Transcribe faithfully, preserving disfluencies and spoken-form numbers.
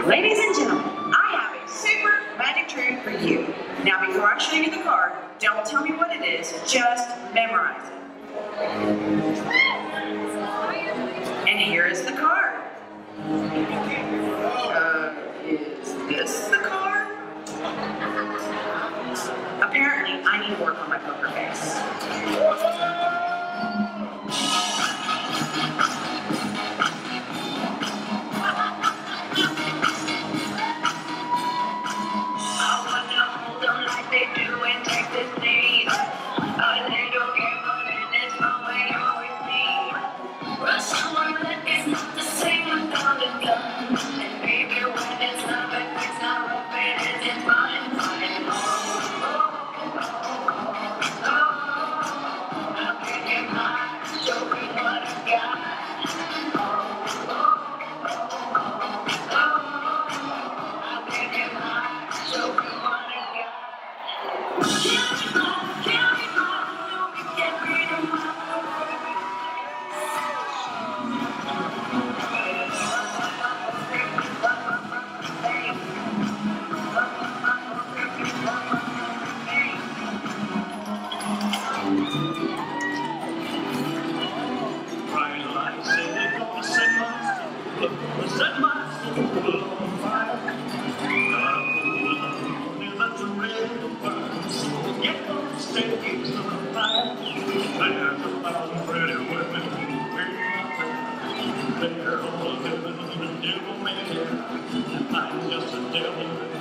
Ladies and gentlemen, I have a super magic trick for you. Now, before I show you the card, don't tell me what it is, just memorize it. And here is the card. Uh, is this the card? Apparently, I need to work on my poker face. Set my soul on fire. That's a red burn. So get on the stage on fire. There's a thousand pretty women waiting. They're all living in the devil man. I'm just a devil.